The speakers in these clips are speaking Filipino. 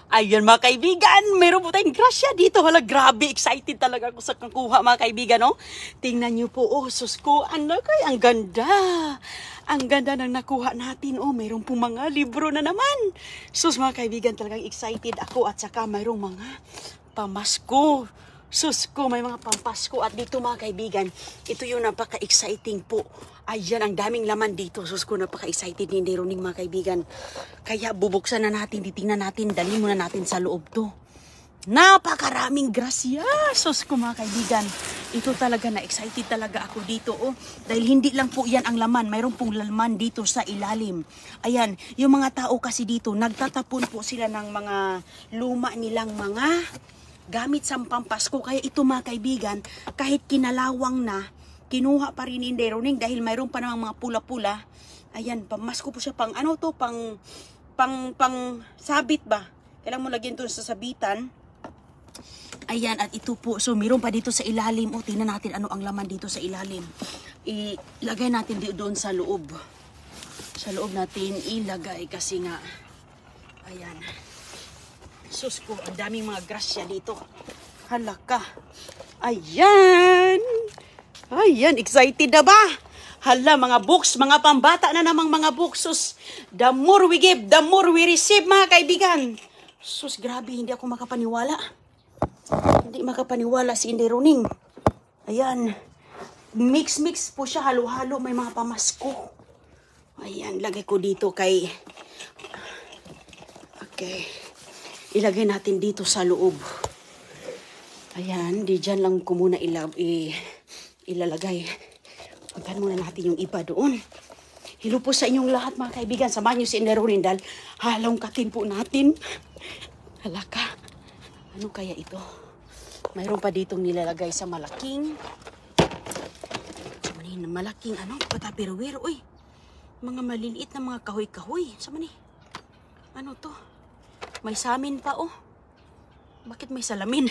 Ayun mga kaibigan, meron po tayong grasya dito. Hala, grabe, excited talaga ako sa kakuha mga kaibigan, no? Tingnan niyo po, oh, sus ko, ano kay, ang ganda. Ang ganda ng nakuha natin, oh, meron po mga libro na naman. Sus mga kaibigan, talagang excited ako at saka mayroong mga pamasko. Sus ko, may mga pampasko at dito mga kaibigan, ito yung napaka-exciting po. Ayan, ang daming laman dito. Sus ko, napaka-excited hindi runing mga kaibigan. Kaya bubuksan na natin, titingnan natin, dalhin muna natin sa loob to. Napakaraming grasya. Sus ko mga kaibigan, ito talaga na excited talaga ako dito. Oh. Dahil hindi lang po yan ang laman, mayroon pong laman dito sa ilalim. Ayan, yung mga tao kasi dito, nagtatapon po sila ng mga luma nilang mga gamit sa pampasko. Kaya ito mga kaibigan, kahit kinalawang na, kinuha pa rin ni Deroning dahil mayroon pa namang mga pula-pula. Ayan, pamasko po siya pang ano to, pang sabit ba? Kailangan mo lagyan to sa sabitan. Ayan, at ito po, so mayroon pa dito sa ilalim. O, tingnan natin ano ang laman dito sa ilalim. Ilagay natin doon sa loob. Sa loob natin ilagay kasi nga, ayan. Sus ko, ang daming mga grasya dito. Halaka. Ayan. Ayan, excited na ba? Hala, mga books, mga pambata na namang mga books. Sus, the more we give, the more we receive, mga kaibigan. Sus, grabe, hindi ako makapaniwala. Hindi makapaniwala si Inday Roning. Ayan. Mix-mix po siya, halo-halo, may mga pamasko. Ayan, lagay ko dito kay... Okay. Ilagay natin dito sa loob. Ayan, di dyan lang ko muna ilalagay. Pagkan muna natin yung iba doon. Hello po sa inyong lahat mga kaibigan. Samahan nyo si Inday Roning dahil halongkatin po natin. Halaka. Ano kaya ito? Mayroon pa ditong nilalagay sa malaking. Malaking ano? Patapirwir. Uy, mga maliliit na mga kahoy-kahoy. Sama ni? Ano to? May samin pa, oh. Bakit may salamin?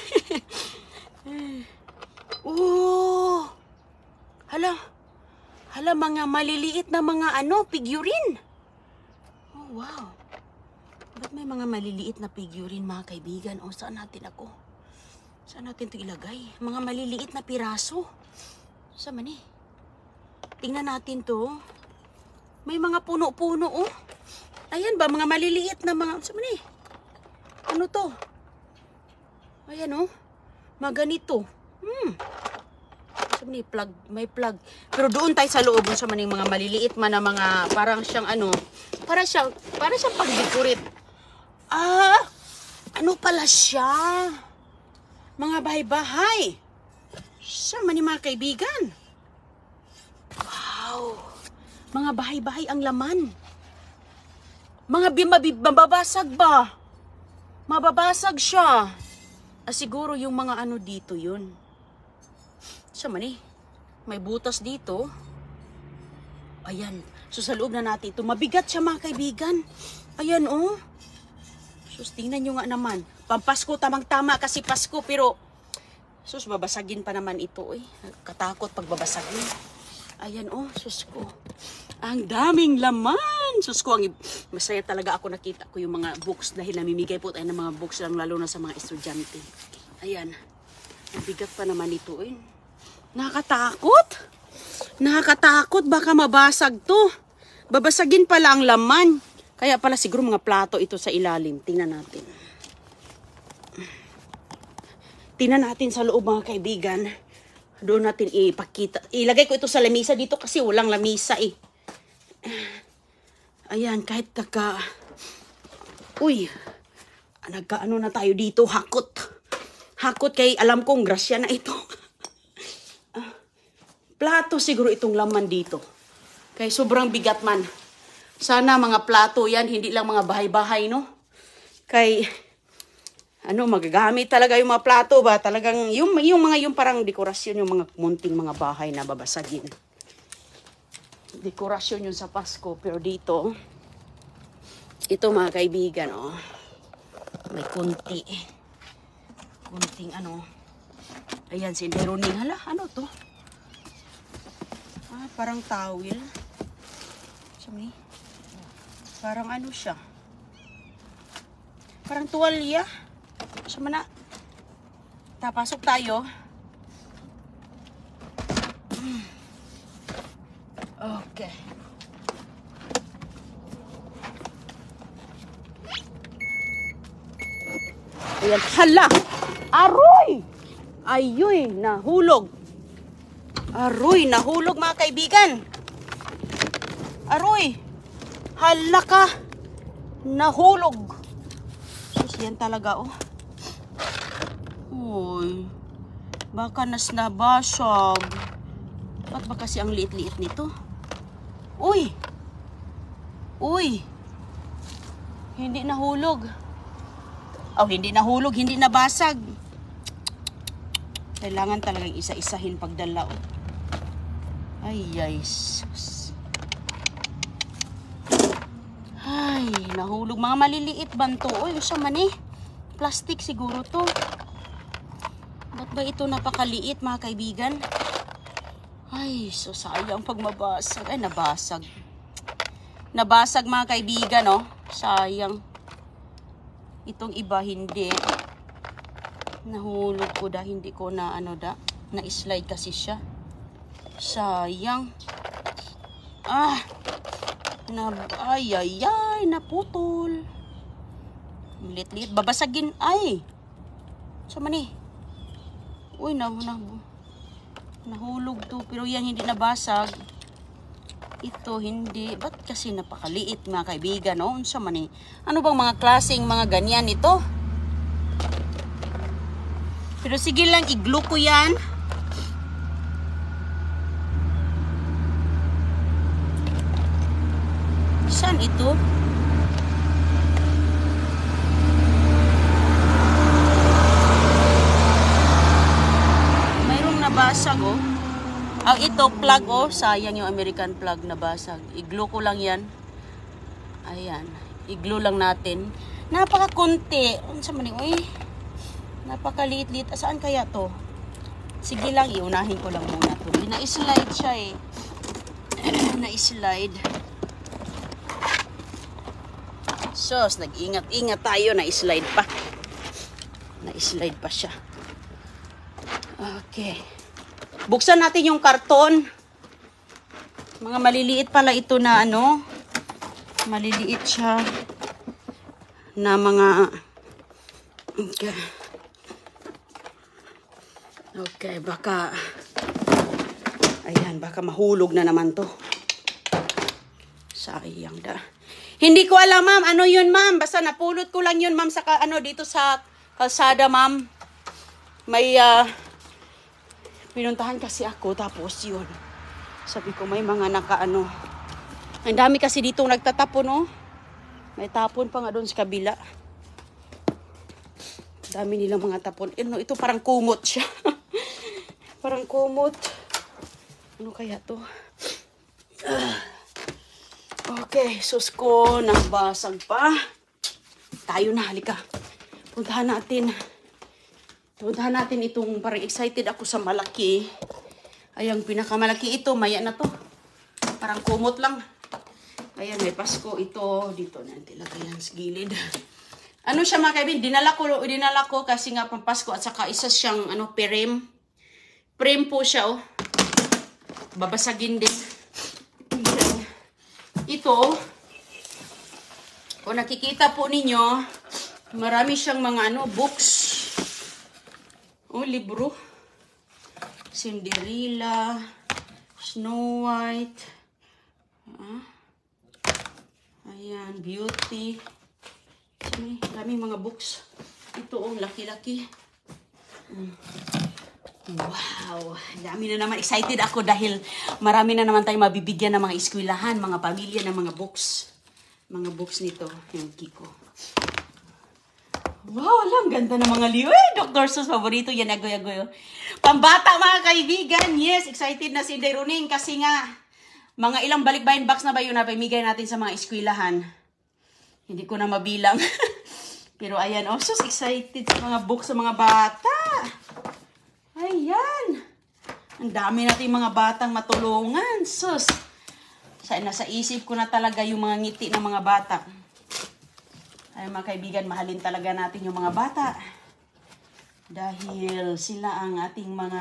Oh! Hala. Hala, mga maliliit na mga ano, figurine. Oh, wow. Ba't may mga maliliit na figurine, mga kaibigan? Oh, saan natin ako? Saan natin ito ilagay? Mga maliliit na piraso. Sama ni? Tingnan natin to. May mga puno-puno, oh. Ayan ba, mga maliliit na mga... Sama ni? Ano to? Ayan oh. Mga ganito. Sabi ni, plug, may plug. Pero doon tayo sa loob sa maning mga maliliit man na mga parang siyang ano, para siyang pang-decorate. Ah, ano pala siya? Mga bahay-bahay. Sa ni mga kaibigan. Wow. Mga bahay-bahay ang laman. Mga mababasag ba? Mababasag siya. Siguro yung mga ano dito yun. Sama ni, may butas dito. Ayan. So sa loob na natin ito. Mabigat siya mga kaibigan. Ayan oh. Sus, tingnan nyo nga naman. Pampasko, tamang-tama kasi Pasko. Pero, sus, babasagin pa naman ito eh. Katakot pag babasagin. Ayan oh, sus ko. Ang daming laman. Sus ko, masaya talaga ako nakita ko yung mga books dahil namimigay po tayo ng mga books lang lalo na sa mga estudyante. Ayan. Ang bigat pa naman ito eh. Nakakatakot. Nakakatakot. Baka mabasag to. Babasagin pala ang laman. Kaya pala siguro mga plato ito sa ilalim. Tingnan natin. Tingnan natin sa loob mga kaibigan. Doon natin ipakita. Ilagay ko ito sa lamisa dito kasi walang lamisa eh. Ayan, kahit uy, nagkaano na tayo dito, hakot. Hakot kay alam kong grasya na ito. Plato siguro itong laman dito. Kay sobrang bigat man. Sana mga plato yan, hindi lang mga bahay-bahay, no? Kay, ano, magagamit talaga yung mga plato ba? Talagang, yung parang dekorasyon, yung mga munting mga bahay na babasagin. Dekorasyon yun sa Pasko. Pero dito, ito mga kaibigan, oh. May kunting ano. Ayan, si Inday Roning. Hala, ano to? Parang towel. Parang ano siya. Parang tuwalya. Sama na. Tapasok tayo. Okay. Ayan. Hala! Aroy! Ayoy! Nahulog. Aroy! Nahulog mga kaibigan. Aroy! Hala ka! Nahulog. Sus, yan talaga oh. Uy. Baka nabasag. Ba't ba kasi ang liit-liit nito? Uy! Uy! Hindi nahulog. Oh, hindi nahulog, hindi nabasag. Kailangan talagang isa-isahin pagdala. Oh. Ay, sus. Ay, nahulog. Mga maliliit banto. Uy, siya man eh. Plastic siguro to. Ba't ba ito napakaliit mga kaibigan? Ay, so sayang pag mabasag. Ay, nabasag. Nabasag mga kaibigan, no? Sayang. Itong iba, hindi. Nahulog ko dahil hindi ko na, na-slide kasi siya. Sayang. Ay, naputol. Lit-lit. Babasagin. Ay. Sama ni. Uy, nahulog to. Pero yan hindi nabasag. Ito hindi. Ba't kasi napakaliit mga kaibigan, no? Sama ni. Ano bang mga klaseng mga ganyan ito? Pero sige lang, i-glue ko yan. Saan ito? Mayroong nabasag, oh. Ito, plug, oh. Sayang yung American plug nabasag. I-glue ko lang yan. Ayan. I-glue lang natin. Napakakunti. Unsa man uy. Napakaliit-liit. Saan kaya to? Sige lang, iunahin ko lang muna to. Na-slide siya eh. Na-slide. Sos, nag-ingat-ingat tayo. Na-slide pa. Na-slide pa siya. Okay. Buksan natin yung karton. Mga maliliit pala ito na maliliit siya na mga okay, baka ayan, baka mahulog na naman to. Sayang da. Hindi ko alam, ma'am. Ano yun, ma'am? Basta napulot ko lang yun, ma'am, sa dito sa kalsada, ma'am. May pinuntahan kasi ako, tapos yun. Sabi ko, may mga ang dami kasi dito nagtatapon, no? May tapon pa nga doon sa kabila. Dami nilang mga tapon. Ito parang kumot siya. Parang kumot. Ano kaya to? Okay, sus ko, nabasag pa. Tayo na, halika. Puntahan natin itong, parang excited ako sa malaki. Ayang pinakamalaki ito, maya na to. Parang kumot lang. Ayan, may Pasko ito. Dito natin lagayan sa gilid. Ano siya mga kaibigan? Dinala ko kasi nga pang Pasko at saka isa siyang frame. Frame po siya, oh. Babasagin din. Ito, kung nakikita po ninyo, marami siyang mga books. Oh, libro. Cinderella, Snow White. Ayan, Beauty. Dami mga books. Ito, laki-laki. Wow, dami na naman. Excited ako dahil marami na naman tayong mabibigyan ng mga eskwelahan, mga pamilya ng mga books. Mga books nito, yung Kiko. Wow, alam, ganda ng mga liyo. Dr. Sus, paborito yan, agoy-agoy. Pambata mga kaibigan. Yes, excited na si Deruning kasi nga, mga ilang balikbayan box na ba yun na pamigay natin sa mga eskwelahan. Hindi ko na mabilang. Pero ayan, sus, excited sa mga books sa mga bata. Ayan. Ang dami natin mga batang matulungan. Sus. Nasa isip ko na talaga yung mga ngiti ng mga bata. Ay mga kaibigan, mahalin talaga natin yung mga bata. Dahil sila ang ating mga,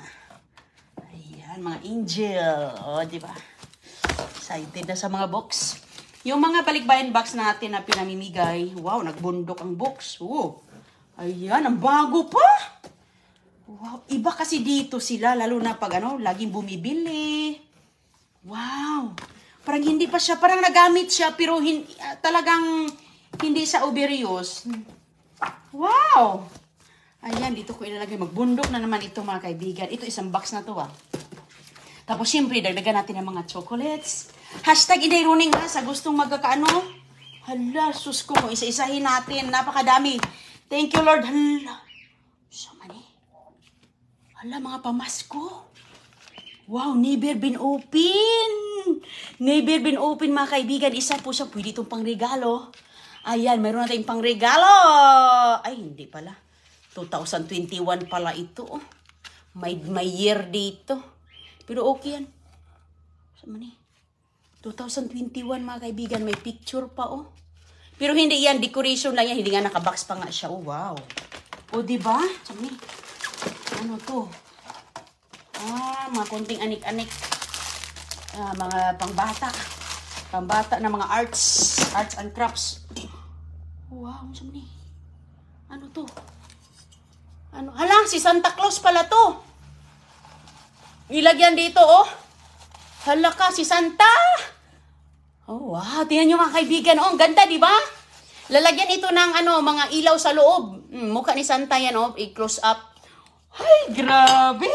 ayan, mga angel. O, di ba? Excited na sa mga box. Yung mga balikbayan box natin na pinamimigay, wow, nagbundok ang box. Oh, ayan, ang bago pa. Wow, iba kasi dito sila, lalo na pag laging bumibili. Wow, parang hindi pa siya, parang nagamit siya, pero talagang hindi sa overuse. Wow! Ayan, dito ko ilalagay. Magbundok na naman ito mga kaibigan. Ito isang box na to Tapos syempre, dagdagan natin ng mga chocolates. Hashtag Inday Runing sa gustong magkakaano. Hala, sus ko, isa-isahin natin. Napakadami. Thank you, Lord. Hala. So many. Hala, mga pamasko. Wow, never been open. Never been open mga kaibigan. Isa po siya. Pwede itong pangregalo. Ayan, mayroon natin pangregalo. Ay, hindi pala. 2021 pala ito. May year dito. Pero okay yan. Sama ni? 2021 mga kaibigan. May picture pa Pero hindi yan. Decoration lang yan. Hindi nga nakabox pa nga siya. Oh, wow. O, diba? Sama ni? Ano to? Mga konting anik-anik. Mga pangbata. Pambata na mga arts and crafts. Wow, saan ni? Ano to? Ano? Hala, si Santa Claus pala to. Ilagyan dito, Hala ka, si Santa. Oh, wow. Tingnan nyo mga kaibigan. Ang ganda, di ba? Lalagyan ito ng mga ilaw sa loob. Mukha ni Santa yan, I-close up. Ay, grabe.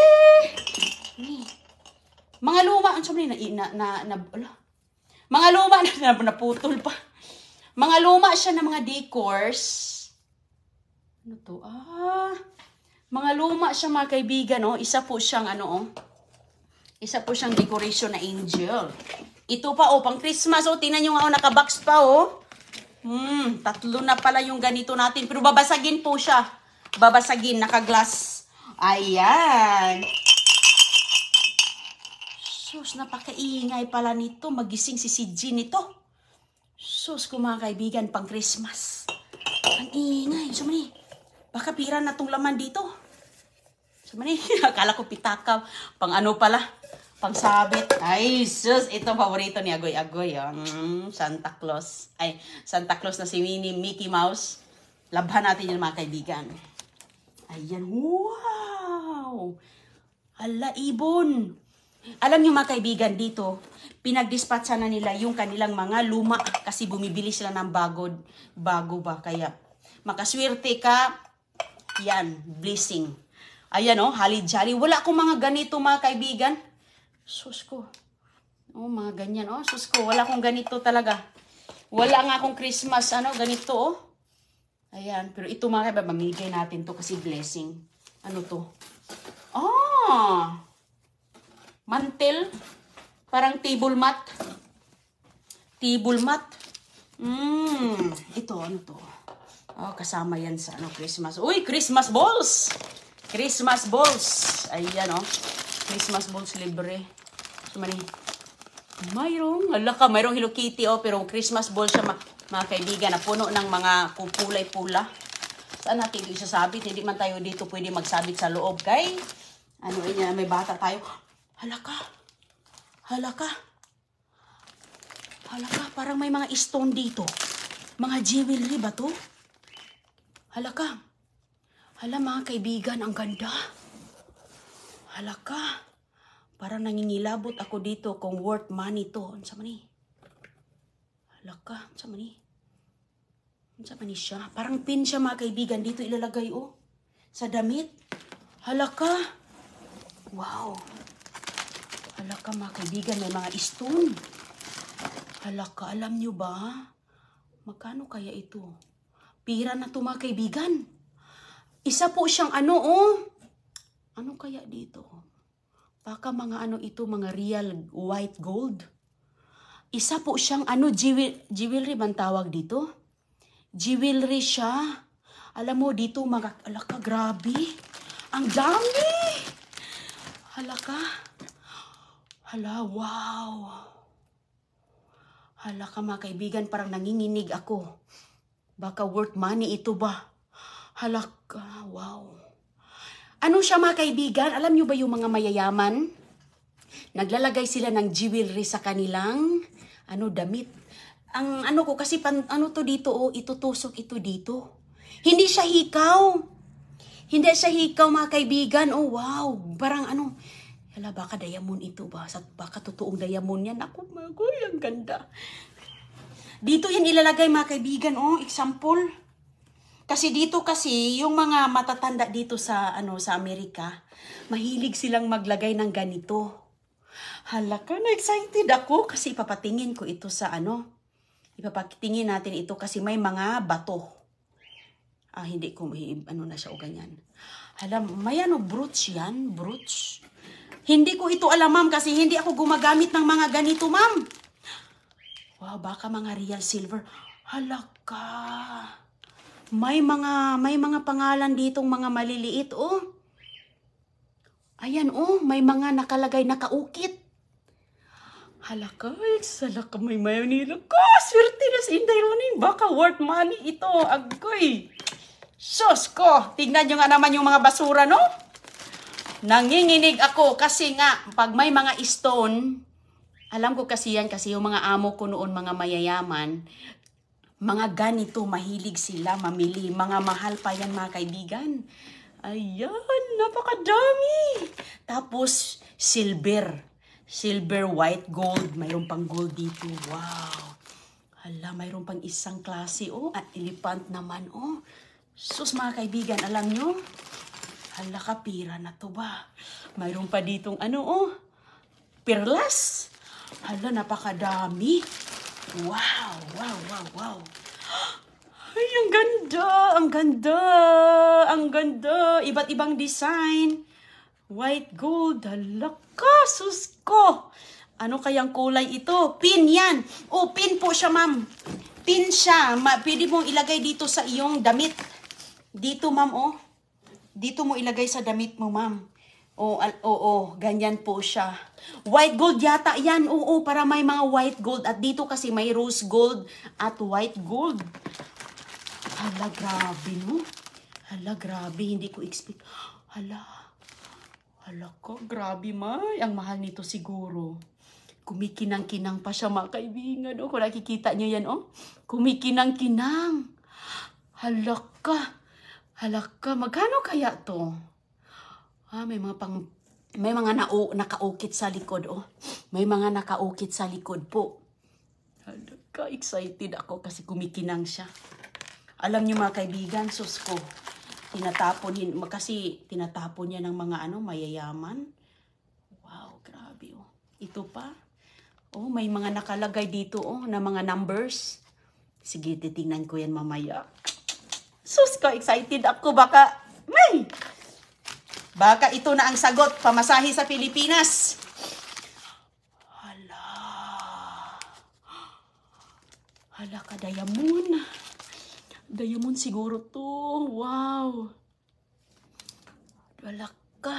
Mga luma, ano sabi mga luma na naputol pa. Mga luma siya ng mga decors. Ano to? Mga luma siya mga kaibigan, Isa po siyang isa po siyang decoration na angel. Ito pa, pang Christmas, tingnan nyo nga, nakabox pa, 3 na pala yung ganito natin. Pero babasagin po siya. Babasagin, naka-glass. Ayan. Sus, napakaingay pala nito. Magising si CG nito. Sus ko mga kaibigan, pang Christmas. Ang ingay. Sumani, baka pira na tong laman dito. Sumani, akala ko pitaka. Pang pala? Pang sabit. Ay, sus, ito paborito ni Agoy-Agoy. Santa Claus. Ay, Santa Claus na si Mickey Mouse. Labhan natin yan mga kaibigan. Ayan, wow! Hala, ibon. Alam niyo mga kaibigan dito, pinag-dispatcha na nila yung kanilang mga luma kasi bumibili sila ng bago ba. Kaya makaswerte ka, yan, blessing. Ayan hali-jali. Wala akong mga ganito mga kaibigan. Sus ko. Mga ganyan sus ko. Wala akong ganito talaga. Wala nga akong Christmas, ganito Ayan, pero ito mga kaibigan, mamigay natin to kasi blessing. Ano to? Mantel. Parang table mat. Table mat. Ito, ano to? Kasama yan sa Christmas. Uy, Christmas balls! Christmas balls. Ayan, Christmas balls libre. Sumani. Mayroong Hello Kitty, pero Christmas balls siya, mga kaibigan, na puno ng mga kulay-pula. Saan natin isasabit? Hindi man tayo dito pwede magsabit sa loob. Kay, may bata tayo. Halaka, parang may mga stone dito. Mga jewelry ba to? Halaka. Hala mga kaibigan, ang ganda. Halaka. Parang nangingilabot ako dito kung worth money to. Ano sa mani? Halaka, ano sa mani? Ano sa mani siya? Parang pin siya mga kaibigan. Dito ilalagay sa damit. Halaka. Wow. Halaka mga kaibigan, may mga stone. Halaka, alam nyo ba? Magkano kaya ito? Pira na to mga kaibigan. Isa po siyang Ano kaya dito? Baka mga ito, mga real white gold. Isa po siyang jewelry man tawag dito? Jewelry siya. Alam mo dito halaka, grabe. Ang dami. Halaka. Hala, wow. Hala ka mga kaibigan, parang nanginginig ako. Baka worth money ito ba? Halaka, wow. Ano siya mga kaibigan? Alam nyo ba yung mga mayayaman? Naglalagay sila ng jewelry sa kanilang damit. Ang ano ko kasi ano to dito itutusok ito dito. Hindi siya hikaw. Hindi siya hikaw mga kaibigan. Oh wow, parang hala baka diamond ito ba? Baka totoong diamond yan. Ako magoy, ang ganda. Dito yan ilalagay mga kaibigan, example. Kasi dito kasi yung mga matatanda dito sa sa Amerika, mahilig silang maglagay ng ganito. Halaka, na excited ako kasi ipapatingin ko ito sa ipapatingin natin ito kasi may mga bato. Hindi ko na siya o ganyan. Hala, may brooch yan, brooch. Hindi ko ito alam, ma'am, kasi hindi ako gumagamit ng mga ganito, ma'am. Wow, baka mga real silver. Halaka. May mga pangalan ditong mga maliliit, Ayan, may mga nakalagay, nakaukit. Halaka, salaka may mayonilo ko. Swerte na sa Inday Ronin. Baka worth money ito. Agoy. Sus ko. Tignan nyo nga naman yung mga basura, no? Nanginginig ako kasi nga, pag may mga stone, alam ko kasi yan, kasi yung mga amo ko noon, mga mayayaman, mga ganito, mahilig sila mamili. Mga mahal pa yan, mga kaibigan. Ayan, napakadami. Tapos, silver, white, gold. Mayroon pang gold dito. Wow. Hala, mayroon pang isang klase, At elephant naman, Sus, mga kaibigan, alam nyo? Hala, kapira na to ba? Mayroon pa ditong perlas. Hala, napakadami. Wow, wow, wow, wow. Ay, ang ganda, ang ganda, ang ganda. Iba't ibang design. White gold, halaka, sus ko. Ano kayang kulay ito? Pin yan. Pin po siya, ma'am. Pin siya. Pwede mong ilagay dito sa iyong damit. Dito, ma'am, Dito mo ilagay sa damit mo, ma'am. Ganyan po siya. White gold yata yan. Para may mga white gold. At dito kasi may rose gold at white gold. Hala, grabe, no? Hala, grabe. Hindi ko expect. Hala ko, grabe, may. Ang mahal nito siguro. Kumikinang-kinang pa siya, mga kaibigan. Kung nakikita niyo yan, Kumikinang-kinang. Hala ka. Magkano kaya to? May mga nakaukit sa likod, May mga nakaukit sa likod po. Hala ka, excited ako kasi kumikinang siya. Alam niyo, mga kaibigan, sus ko. Tinatapon niya ng mga mayayaman. Wow, grabe, Ito pa. May mga nakalagay dito, na mga numbers. Sige, titingnan ko yan mamaya. Sus ko, excited ako. Baka ito na ang sagot. Pamasahe sa Pilipinas. Hala ka, diamond. Diamond siguro to. Wow. Hala ka,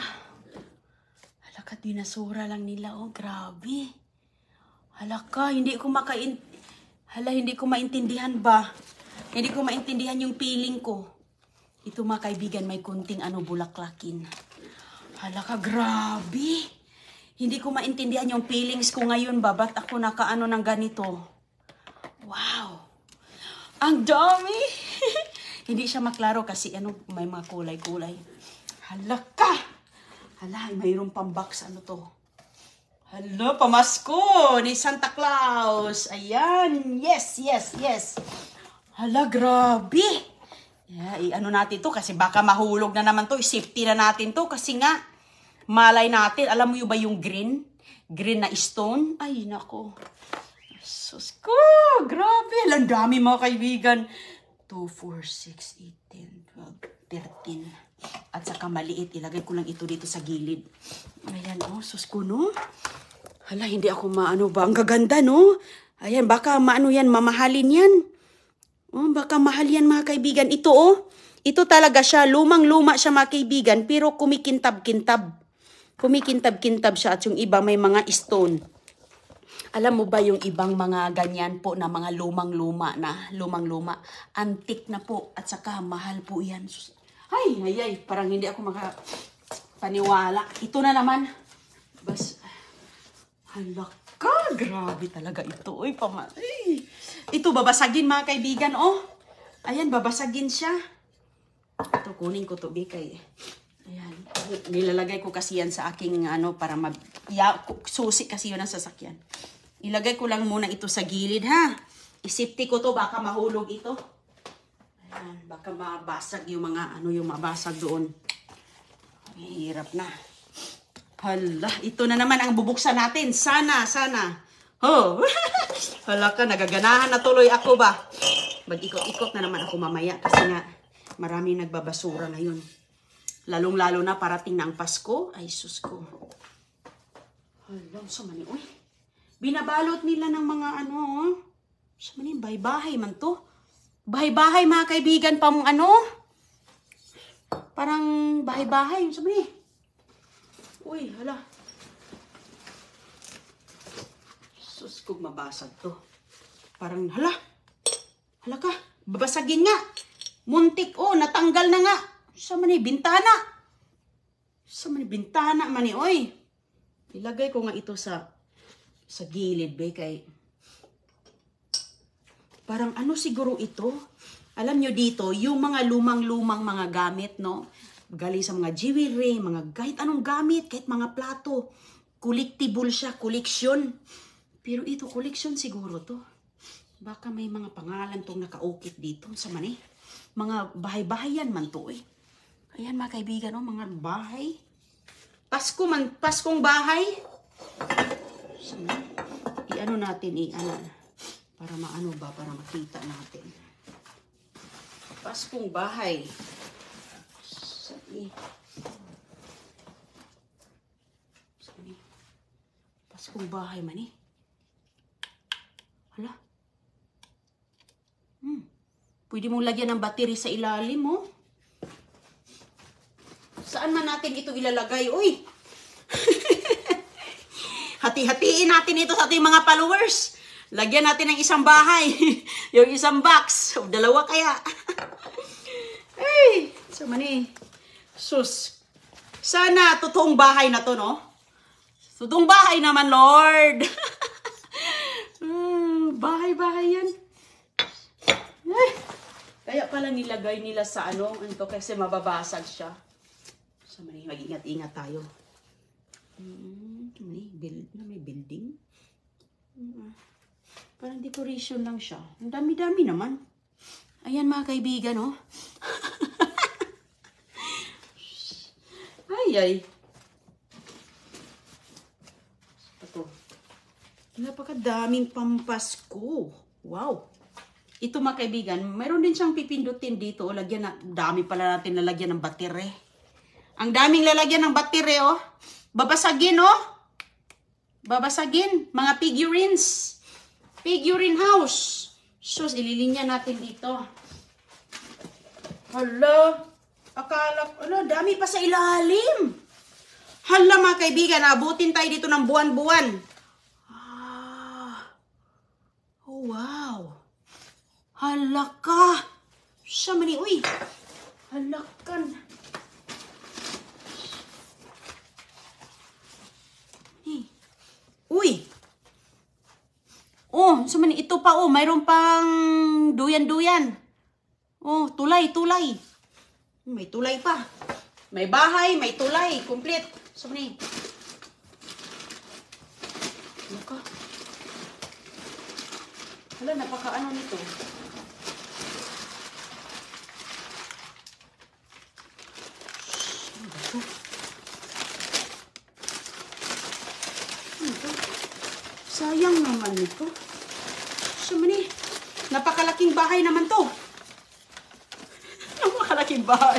dinasura lang nila, grabe. Hala ka, hindi ko maintindihan ba? Hindi ko maintindihan yung feeling ko. Ito, mga kaibigan, may kunting bulaklakin. Hala ka, grabe. Hindi ko maintindihan yung feelings ko ngayon ba? Ba't ako nakaano ng ganito? Wow. Ang dami. Hindi siya maklaro kasi may mga kulay-kulay. Hala ka. Hala, mayroon pang box. Ano to? Hala, pamasko ni Santa Claus. Ayan. Yes, yes, yes. Hala, grabe. Natin to kasi baka mahulog na naman to. Safety na natin to kasi nga malay natin. Alam mo ba yung green? Green na stone? Ay, nako. Sus ko, grabe. Ang dami, mga kaibigan. 2, 4, 6, 8, 10, 12, 13. At saka maliit. Ilagay ko lang ito dito sa gilid. Ayan, sus ko, no? Hala, hindi ako maano ba? Ang gaganda, no? Ayan, baka yan, mamahalin yan. Baka mahal yan, mga kaibigan. Ito, ito talaga siya. Lumang-luma siya, mga kaibigan. Pero kumikintab-kintab. Kumikintab-kintab siya. At yung iba may mga stone. Alam mo ba yung ibang mga ganyan po na mga lumang-luma na, lumang-luma, antik na po at saka mahal po yan. Ay, parang hindi ako makapaniwala. Ito na naman. Halaka, grabe talaga ito. Uy, ito, babasagin mga kaibigan, oh. Ayan, babasagin siya. Ito, kunin ko to, Bikay. Ayan, nilalagay ko kasi yan sa aking, para susi kasi yun ang sasakyan. Ilagay ko lang muna ito sa gilid, ha? Isipti ko to, baka mahulog ito. Ayan, baka mabasag yung mga, yung mabasag doon. Hirap na. Hala, ito na naman ang bubuksan natin. Sana. Oh, hala ka, nagaganahan na tuloy ako ba? Mag-ikot-ikot na naman ako mamaya kasi nga maraming nagbabasura ngayon. Lalong-lalo na parating na ang Pasko. Ay, sus ko. Hala, sa mani, uy. Binabalot nila ng mga sa mani, bahay-bahay man to. Bahay-bahay mga kaibigan pa mong parang bahay-bahay. Sa mani. Uy, hala. Sus, kung mabasag to. Parang, hala ka, babasagin nga. Muntik, natanggal na nga. Sa mani, bintana. Sa mani, bintana, mani, oy. Ilagay ko nga ito sa gilid, kay parang siguro ito. Alam nyo dito, yung mga lumang-lumang mga gamit, no? Galing sa mga jewelry, kahit anong gamit, kahit mga plato. Collectible siya, collection. Pero ito, collection siguro to. Baka may mga pangalan tong nakaukit dito sa mani. Mga bahay-bahay yan man to, eh. Ayan mga kaibigan, no? Mga bahay. Paskong bahay. Natin, para para makita natin. Paskong bahay. Paskong bahay man eh. Hala. Pwede mong lagyan ng battery sa ilalim, oh. Saan man natin ito ilalagay, uy? Hati-hatiin natin ito sa ating mga followers. Lagyan natin ng isang bahay. Yung isang box. O dalawa kaya. Ay, so mani. Sus. Sana totoong bahay na to, no? Totoong bahay naman, Lord. Bahay-bahay yan. Ay, kaya pala nilagay nila sa ito kasi mababasag siya. So mani, mag-ingat-ingat tayo. May building. Parang decoration lang siya. Ang dami-dami naman. Ayan mga kaibigan, oh. Ay. Ito. Napakadaming pampasko. Wow. Ito mga kaibigan, mayroon din siyang pipindutin dito. Dami pala natin lalagyan ng batere. Ang daming lalagyan ng batere, oh. Babasagin, oh. Babasagin. Mga figurines. Figurine house. Sus, ililinya natin dito. Hala. Dami pa sa ilalim. Hala mga kaibigan, abutin tayo dito ng buwan-buwan. Oh, wow. Hala ka. Siya mani, uy. Halakan. Uy! So man ito pa, mayroon pang duyan-duyan. Tulay. May tulay pa. May bahay, may tulay. Complete. So man Hala, napaka nito. Sayang naman ito. So mani, napakalaking bahay naman to. Napakalaking bahay.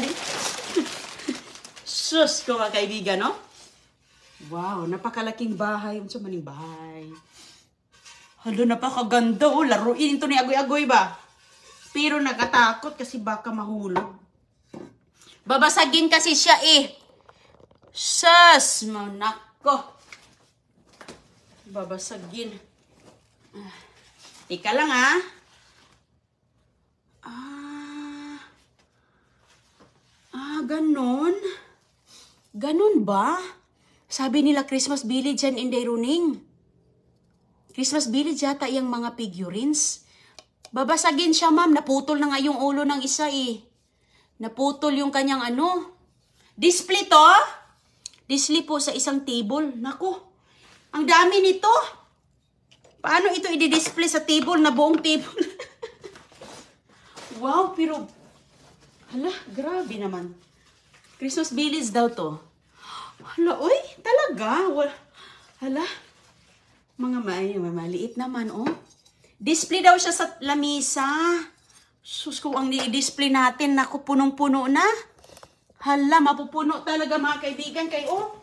Sus ko mga kaibigan, no? Wow, napakalaking bahay. So mani bahay. Hala, napakaganda, oh. Laruin ito ni Agoy-Agoy ba? Pero nakatakot kasi baka mahulog. Babasagin kasi siya eh. Sus, manako. Babasagin. Ika lang ha. Ganon. Ganon ba? Sabi nila Christmas Village yan, Inday Runing. Christmas Village yata yung mga figurines. Babasagin siya, ma'am. Naputol na nga yung ulo ng isa eh. Naputol yung kanyang ano. Display to? Display po sa isang table. Naku, ang dami nito. Paano ito i-display sa table na buong table? Wow, pero... Hala, grabe naman. Christmas Village daw to. Hala, oy, talaga. Hala, mga maliit naman, oh. Display daw siya sa lamisa. Sus, kung ang i-display natin, naku, punong-puno na. Hala, mapupuno talaga mga kaibigan kay, oh.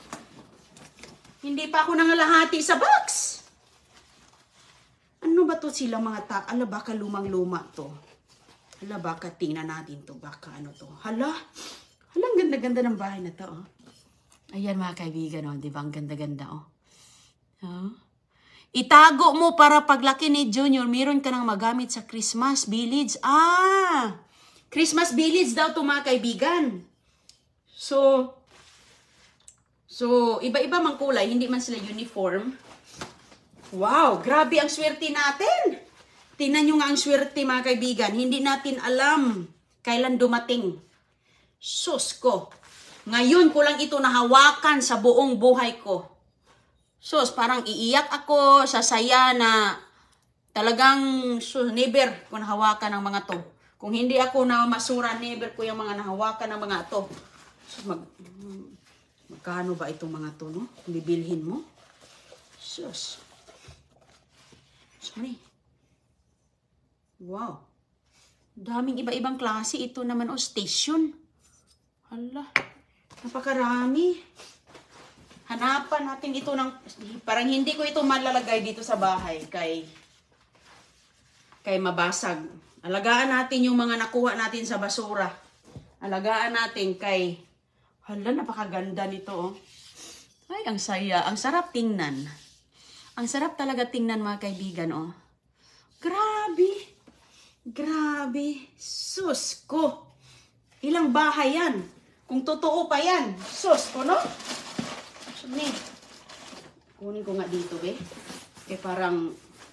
Hindi pa ako nangalahati sa box. Ano ba to silang mga Ala, baka lumang-luma to. Hala, baka tingnan natin to. Baka ano to. Hala, ang ganda-ganda ng bahay na to, oh. Ayan mga kaibigan, oh. Di ba? Ang ganda-ganda, oh. Oh. Itago mo para paglaki ni Junior, meron ka nang magamit sa Christmas Village. Christmas Village daw to mga kaibigan. So, iba-iba mang kulay, hindi man sila uniform. Wow, grabe ang swerte natin. Tingnan nyo nga ang swerte mga kaibigan. Hindi natin alam kailan dumating. Sus ko. Ngayon ko lang ito nahawakan sa buong buhay ko. Sus, parang iiyak ako sa saya na talagang never ko nahawakan ng mga to. Kung hindi ako na masura, never ko yung mga nahawakan ng mga to. Sus, magkano ba itong mga to, no? Kung bibilhin mo? Sus. Sorry. Wow. Daming iba-ibang klase. Ito naman, oh, station. Hala. Napakarami. Hanapan natin ito ng... Parang hindi ko ito malalagay dito sa bahay. Kay mabasag. Alagaan natin yung mga nakuha natin sa basura. Alagaan natin kay... Hala, napakaganda nito, oh. Ay, ang saya. Ang sarap tingnan. Ang sarap talaga tingnan mga kaibigan, oh. Grabe. Grabe. Sus ko. Ilang bahay yan. Kung totoo pa yan. Sus ko, no? Suni. Kunin ko nga dito, be. Eh, parang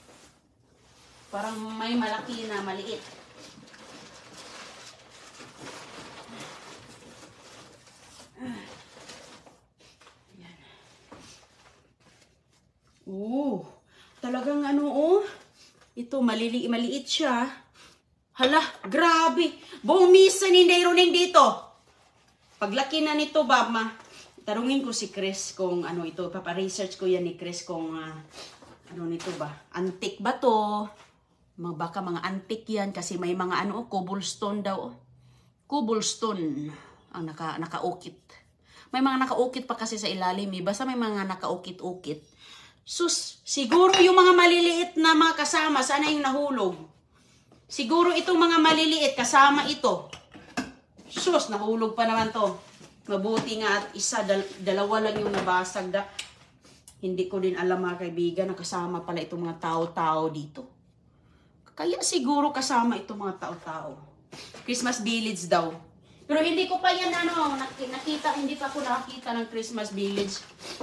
may malaki na maliit. Yan. Talagang ano, oh. Ito, maliit siya. Hala, grabe. Buong misa ni Inday Runing dito. Paglaki na nito, Bama, tarungin ko si Chris kung ano ito. Papa-research ko yan ni Chris kung ano nito ba. Antique ba to? Baka mga antique yan kasi may mga ano, cobblestone daw. Cobblestone ang nakaukit. May mga nakaukit pa kasi sa ilalim. Basta may mga nakaukit-ukit. Sus, siguro yung mga maliliit na mga kasama, sana yung nahulog. Siguro itong mga maliliit, kasama ito. Sus, nahulog pa naman to. Mabuti nga at dalawa lang yung nabasag. Hindi ko din alam mga kaibigan na kasama pala itong mga tao-tao dito. Kaya siguro kasama itong mga tao-tao. Christmas Village daw. Pero hindi ko pa yan nakita, hindi pa ako nakakita ng Christmas Village.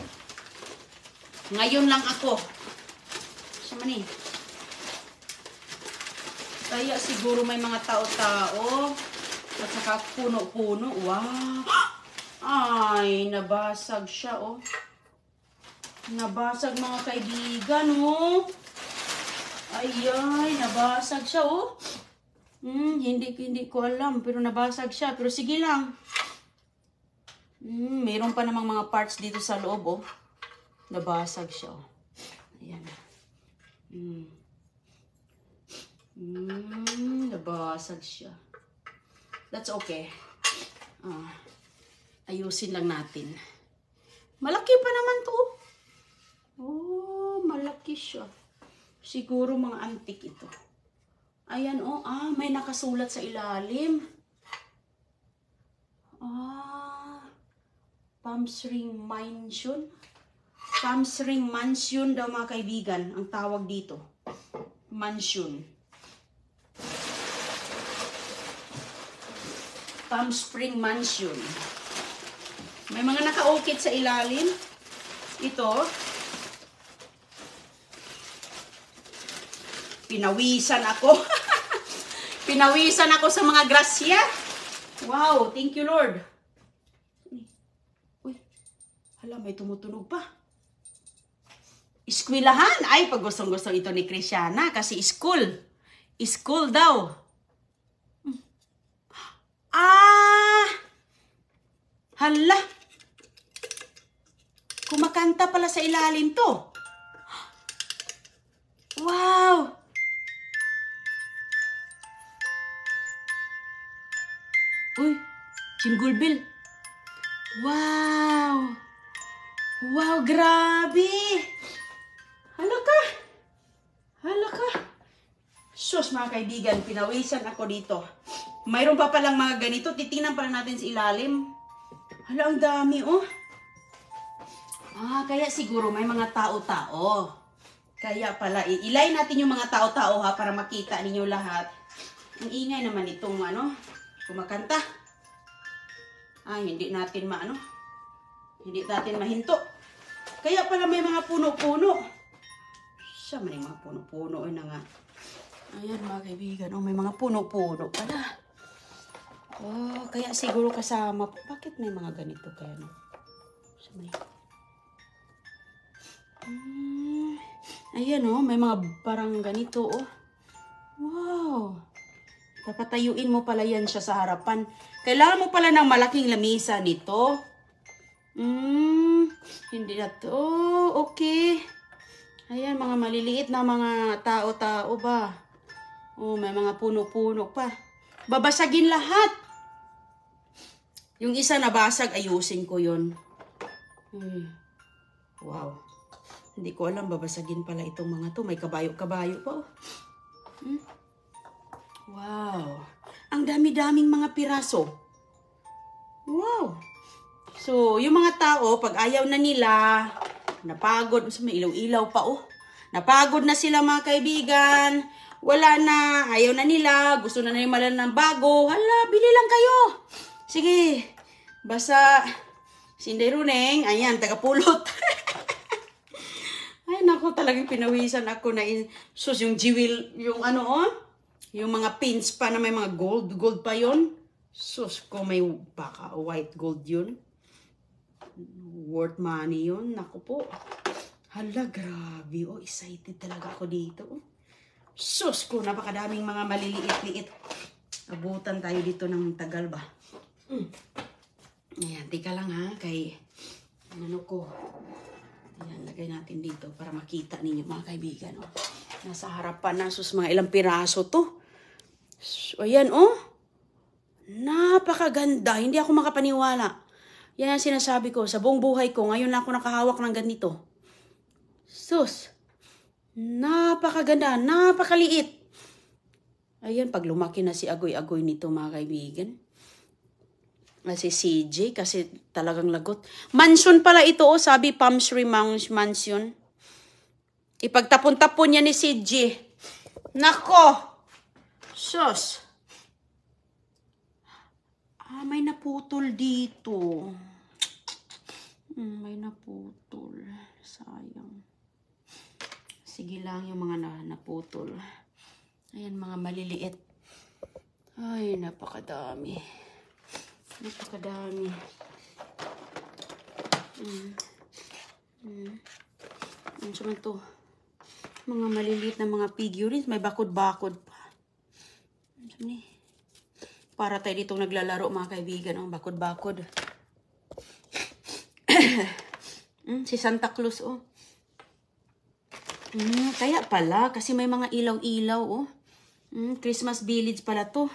Ngayon lang ako. Siya man eh. Kaya siguro may mga tao-tao. At saka puno-puno. Wow. Ay, nabasag siya, oh. Nabasag mga kaibigan, oh. Ay, nabasag siya, oh. Hindi ko alam. Pero nabasag siya. Pero sige lang. Mayroon pa namang mga parts dito sa loob, oh. Nabasag siya, oh. Ayan. Nabasag siya. That's okay. Ayusin lang natin. Malaki pa naman to. Oh, malaki siya. Siguro mga antique ito. Ayan, oh. May nakasulat sa ilalim. Palm Spring Mansion. Palms Ring Mansion daw mga kaibigan. Ang tawag dito. Mansion. Palm Spring Mansion. May mga nakaukit sa ilalim. Ito. Pinawisan ako. Pinawisan ako sa mga grasya. Wow, thank you Lord. Uy, hala, may tumutunog pa. Eskwelahan. Ay, pag gustong-gusto ito ni Christiana kasi school. School daw. Ah! Hala. Kumakanta pala sa ilalim to. Wow. Uy, jingle bell. Wow. Wow, grabe. Hala ka. Hala ka. Sus, mga kaibigan, pinawisan ako dito. Mayroon pa palang mga ganito. Titingnan pa natin sa ilalim. Hala, ang dami, oh. Ah, kaya siguro may mga tao-tao. Kaya pala, ilay natin yung mga tao-tao ha, para makita ninyo lahat. Ang ingay naman itong, kumakanta. Ay, hindi natin hindi natin mahinto. Kaya pala may mga puno-puno. Siya, may mga puno-puno. Ay na nga. Ayan mga kaibigan, oh, may mga puno-puno pala. Oh, kaya siguro kasama. Bakit may mga ganito kaya? No? So, ayan oh, may mga parang ganito oh. Wow. Papatayuin mo pala yan siya sa harapan. Kailangan mo pala ng malaking lamisa nito. Hindi na to. Okay. Ayan, mga maliliit na mga tao-tao ba? Oh, may mga puno-puno pa. Babasagin lahat. Yung isa nabasag, ayusin ko yun. Wow. Hindi ko alam, babasagin pala itong mga to. May kabayo-kabayo pa oh. Wow. Ang dami-daming mga piraso. Wow. So, yung mga tao, pag ayaw na nila, napagod, may ilaw-ilaw pa oh. Napagod na sila mga kaibigan. Wala na, ayaw na nila, gusto na nila ng bago. Hala, bili lang kayo. Sige, basta Sinday Runeng, ayan, tagapulot. Ay, naku, talagang pinawisan ako na sus, yung jewel, yung yung mga pins pa na may mga gold pa yon. Sus, ko may baka white gold yun. Worth money yun, naku po. Hala, grabe, oh, excited talaga ako dito, oh. Sus ko, napakadaming mga maliliit-liit. Abutan tayo dito ng tagal ba. Ayan, tika lang ha, kay ko. Ayan, lagay natin dito para makita ninyo mga kaibigan. Oh. Nasa harapan na, sus, mga ilang piraso to. So, ayan, oh. Napakaganda. Hindi ako makapaniwala. Yan ang sinasabi ko. Sa buong buhay ko, ngayon lang ako nakahawak ng ganito. Sus. Napakaganda. Napakaliit. Ayan, pag lumaki na si Agoy-Agoy nito mga kaibigan. Si CJ kasi talagang lagot. Mansion pala ito, oh, sabi Palm Spring Mansion. Ipagtapon-tapon niya ni CJ. Nako! Sus! Ah, may naputol dito. May naputol. Sayang. Sige lang yung mga naputol. Ayan, mga maliliit. Ay, napakadami. Napakadami. Ano naman to? Mga maliliit na mga figurines. May bakod-bakod pa. Ano para tayo dito naglalaro mga kaibigan. Ang bakod-bakod. Si Santa Claus, oh. Kaya pala, kasi may mga ilaw-ilaw, oh. Christmas village pala to.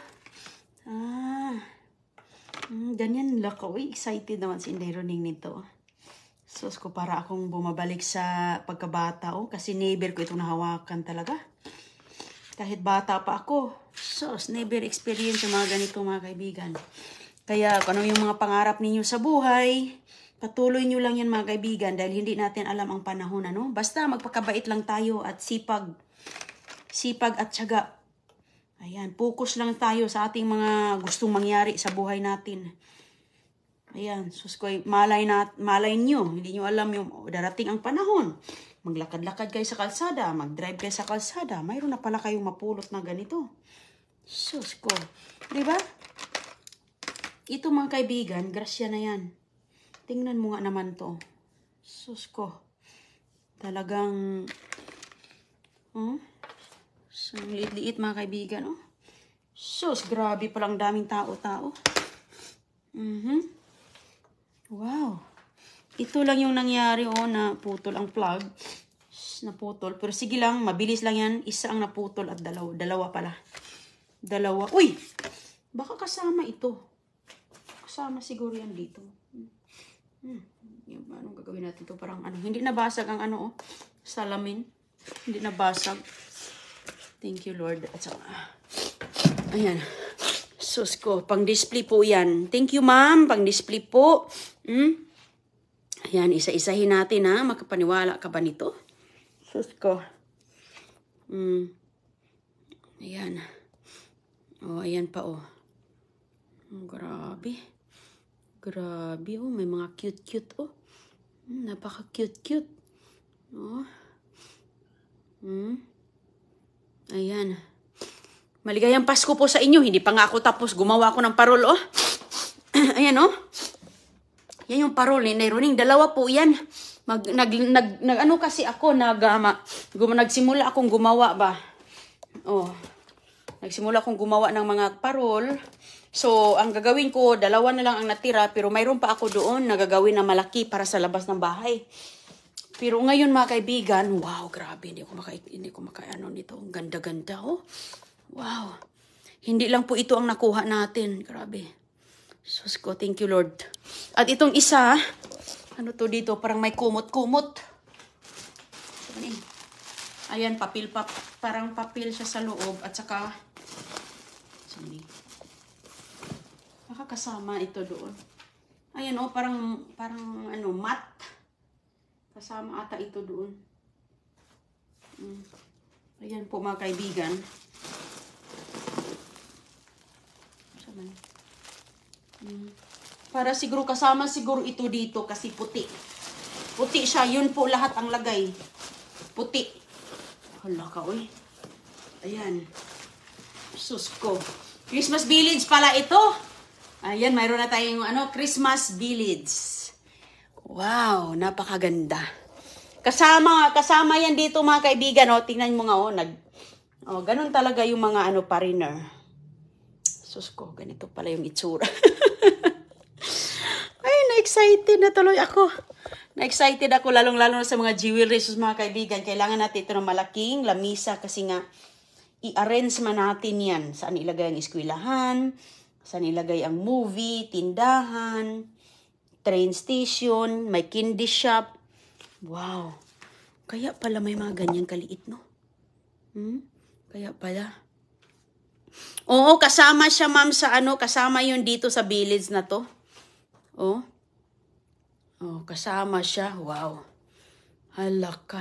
Ganyan lako. Excited naman si Inday Runeng nito. Sus ko, para akong bumabalik sa pagkabata, oh. Kasi neighbor ko itong nahawakan talaga. Kahit bata pa ako. Sus, never experience yung mga ganito mga kaibigan. Kaya kung ano yung mga pangarap ninyo sa buhay, Patuloy nyo lang yan mga kaibigan dahil hindi natin alam ang panahon, ano? Basta magpakabait lang tayo at sipag. Sipag at tiyaga. Ayan, focus lang tayo sa ating mga gustong mangyari sa buhay natin. Ayan, sus ko, malay nyo, hindi nyo alam yung darating ang panahon. Maglakad-lakad kayo sa kalsada, mag-drive kayo sa kalsada, mayroon na pala kayong mapulot na ganito. Sus ko, diba? Ito mga kaibigan, grasya na yan. Tingnan mo nga naman to. Sus ko, talagang, so, liit-liit mga kaibigan, oh. Sus, grabe palang daming tao-tao. Wow. Ito lang yung nangyari, oh, na putol ang plug. Naputol. Pero sige lang, mabilis lang yan. Isa ang naputol at dalawa pala. Dalawa. Uy! Baka kasama ito. Kasama siguro yan dito. Anong gagawin natin ito? Parang ano, hindi nabasag ang ano, oh, salamin. Hindi nabasag. Thank you, Lord. At saka, ayan. Sus ko, pang-display po yan. Thank you, ma'am. Pang-display po. Ayan, isa-isahin natin, ha. Makapaniwala ka ba nito? Sus ko. Ayan. Oh, ayan pa, oh. Grabe. Grabe, oh. May mga cute-cute, oh. Napaka-cute-cute. Oh. Ayan. Maligayang Pasko po sa inyo. Hindi pa nga ako tapos. Gumawa ako ng parol, oh. Ayan, oh. Yan yung parol ni Roning. Dalawa po yan. Ano kasi ako, nagsimula akong gumawa ba. Oh. Nagsimula akong gumawa ng mga parol. So, ang gagawin ko, dalawa na lang ang natira. Pero mayroon pa ako doon na gagawin na malaki para sa labas ng bahay. Pero ngayon mga kaibigan, wow, grabe. Hindi ko makaano nito. Ang ganda-ganda, oh. Wow. Hindi lang po ito ang nakuha natin. Grabe. Sus ko, thank you, Lord. At itong isa, ano to dito? Parang may kumot-kumot. Ayan, parang papel siya sa loob. At saka, makakasama ito doon. Ayan, oh, parang ano, mat. Kasama ata ito doon. Ayan po mga kaibigan. Para siguro kasama siguro ito dito kasi puti. Puti siya. Yun po lahat ang lagay. Puti. Hala ka, uy. Ayan. Sus ko. Christmas Village pala ito. Ayan, mayroon na tayong ano, Christmas Village. Wow, napakaganda. Kasama yan dito mga kaibigan, oh. Tingnan mo nga, oh, ganun talaga yung mga ano, pariner. Sus ko, ganito pala yung itsura. Ay, na-excited na tuloy ako. Na-excited ako, lalong-lalo na sa mga jewelry. Sus mga kaibigan, kailangan natin ito ng malaking lamisa kasi nga, i-arrange man natin yan. Saan ilagay ang eskwelahan, saan ilagay ang movie, tindahan, train station, may candy shop. Wow. Kaya pala may mga ganyang kaliit, no? Kaya pala. Oo, kasama siya, ma'am, sa ano, kasama yun dito sa village na to. Oh. Oh, kasama siya. Wow. Halaka.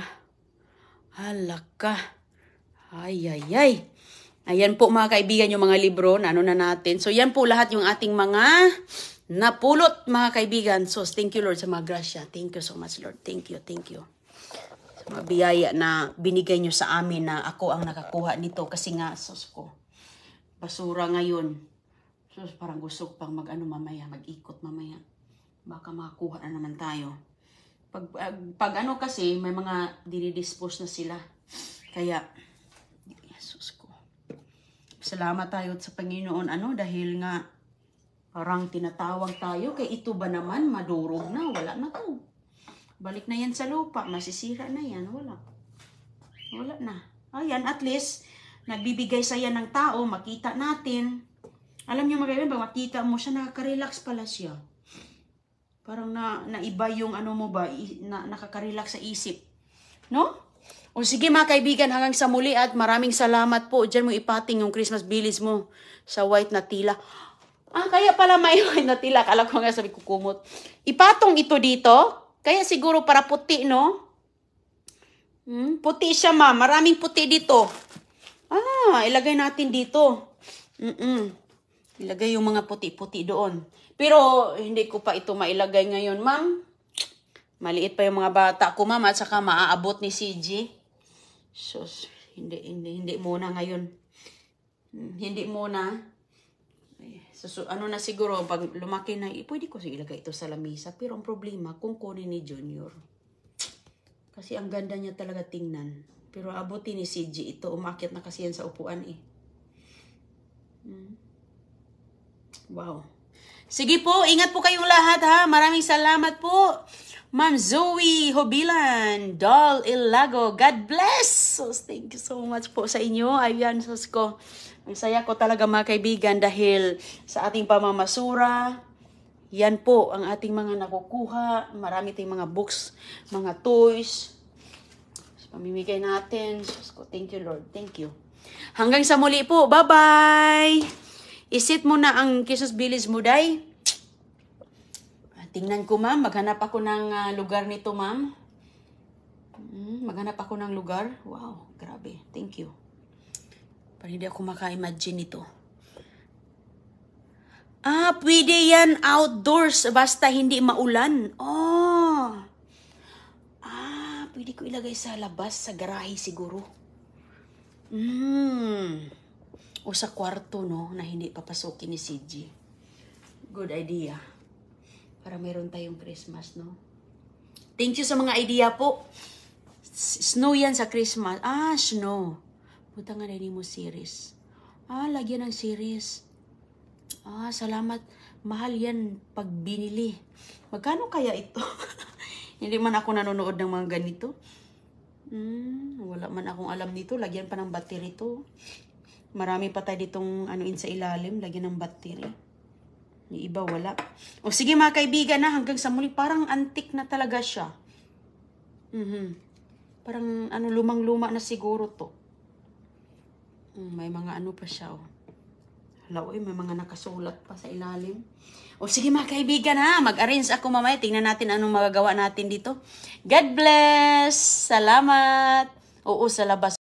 Ay. Ayan po mga kaibigan yung mga libro na ano na natin. So yan po lahat yung ating mga napulot mga kaibigan. So thank you Lord sa mga grasya. Thank you so much Lord. Thank you. Sa mga biyaya na binigay nyo sa amin na ako ang nakakuha nito. Kasi nga, sus ko, basura ngayon. Sus, parang gusto ko pang mag-ikot mamaya. Baka makakuha na naman tayo. Pag ano kasi, may mga dinidispose na sila. Kaya, sus ko. Salamat tayo sa Panginoon, dahil nga, parang tinatawag tayo, kay ito ba naman, madurog na, wala na to. Balik na yan sa lupa, masisira na yan, wala na. Ayan, at least, nagbibigay saya ng tao, makita natin. Alam niyo mga kaibigan, pag makita mo siya, nakaka-relax pala siya. Parang naiba yung ano mo ba, nakaka-relax sa isip. No? O sige mga kaibigan, hanggang sa muli at maraming salamat po. Diyan mo ipating yung Christmas village mo sa white na tila. Kaya pala may natila. Kala ko nga sabi ko kumot. Ipatong ito dito. Kaya siguro para puti, no? Puti siya, ma'am. Maraming puti dito. Ilagay natin dito. Ilagay yung mga puti-puti doon. Pero hindi ko pa ito mailagay ngayon, ma'am. Maliit pa yung mga bata ko, ma'am. At saka maaabot ni CG. So, hindi muna ngayon. Hindi muna. So, ano na siguro, pag lumaki na, pwede ko ilagay ito sa lamisa. Pero ang problema, kung kunin ni Junior. Kasi ang ganda niya talaga tingnan. Pero abutin ni CG ito. Umakyat na kasi yan sa upuan eh. Wow. Sige po, ingat po kayong lahat ha. Maraming salamat po. Ma'am Zoe Hobilan, Dol Ilago, God bless. So, thank you so much po sa inyo. Ayan, sus ko. Ang saya ko talaga mga kaibigan dahil sa ating pamamasura, yan po ang ating mga nakukuha. Marami tayong mga books, mga toys. So, pamimigay natin. So, thank you Lord. Thank you. Hanggang sa muli po. Bye-bye! Isit mo na ang Kisos Bilis mo, day. Tingnan ko, ma'am. Maghanap ako ng lugar nito, ma'am. Maghanap ako ng lugar. Wow, grabe. Thank you. Parang hindi ako maka-imagine ito. Pwede yan outdoors basta hindi maulan. Pwede ko ilagay sa labas, sa garahe siguro. O sa kwarto, no, na hindi papasukin ni CG. Good idea. Para meron tayong Christmas, no? Thank you sa mga idea po. Snow yan sa Christmas. Snow. Punta nga na mo series. Lagyan ng series. Salamat. Mahal yan pag binili. Magkano kaya ito? Hindi man ako nanonood ng mga ganito. Wala man akong alam nito. Lagyan pa ng battery to. Marami pa tayo ditong anuin sa ilalim. Lagyan ng battery. Yung iba wala. O sige mga kaibigan na. Hanggang sa muli. Parang antique na talaga siya. Parang lumang-luma na siguro to. May mga ano pa siya, may mga nakasulat pa sa ilalim. O sige mga kaibigan ha, mag-arrange ako mamaya. Tingnan natin anong magagawa natin dito. God bless! Salamat! Oo, sa labas.